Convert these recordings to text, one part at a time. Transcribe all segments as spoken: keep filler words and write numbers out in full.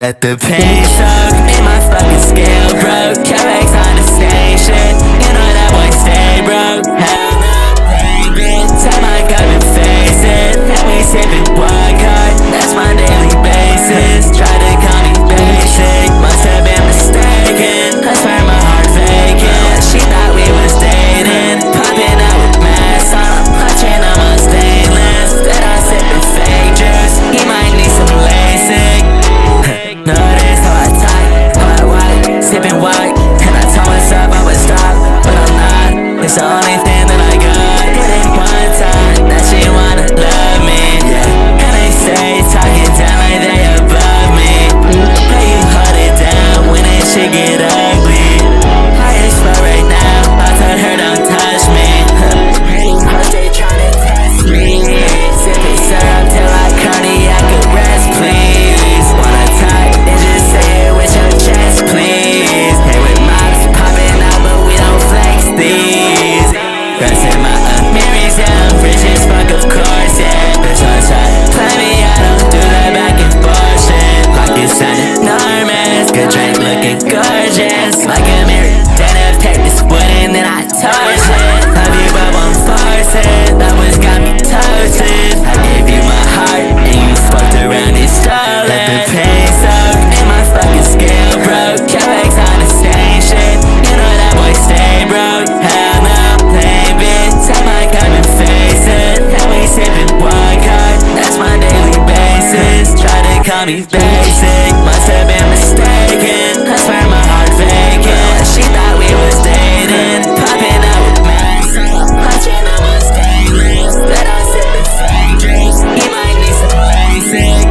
Let the pain soak in my fucking scale broke. Capex on the station, you know that boy stay broke. Hell no, baby, time I got to face it. Let me sippin' one card, that's my daily basis. Try to call me basic, must have been mistaken. I swear my heart vacant. She thought we was dating, popping out with masks on. I'm clutching on my stainless. That I sippin' fake juice, he might need some LASIK. Notice how I type, how I white, sippin' white. And I told myself I would stop, but I'm not. It's the only thing that I got. Hit it one time, that she wanna love me, yeah. And they say talking down like they above me. But you hold it down when that shit get ugly. I explode right now, I told her don't touch me. Hoes they tryna test me. Sippin' syrup till I cardiac arrest, please. Wanna talk and just say it with your chest, please. Hey, with mobs popping out, but we don't flex these. Pressing my up memories, yeah, I'm rich as fuck, of course, yeah. Bitch, I try to play me, I don't do that back and forth shit. Like you said, enormous, good drink looking gorgeous. Like a mirror, then I take this wood and then I torch it. Love you, but won't force it. That was got me toasted. I gave you my heart and you fucked around and stole it. Let the pain soak in my fucking scale broke. Capex on the station, you know that boy stay broke. Hell no, baby, time I come and face it. And we sippin' one card, that's my daily basis. Try to call me basic, must have been mistaken. I swear my heart vacant. She thought we was dating, popping out with masks on. Clutching on my stainless, that I sippin' fake drinks. He might need some LASIK.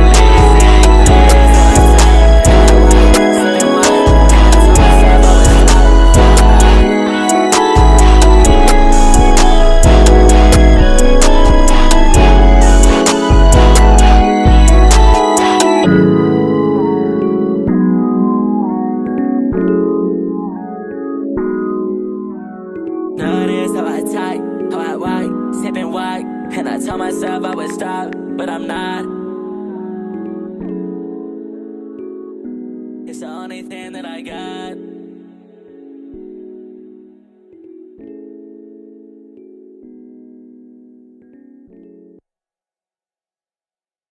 Notice how I type, how I white, sippin' white. And I told myself I would stop, but I'm not. It's the only thing that I got.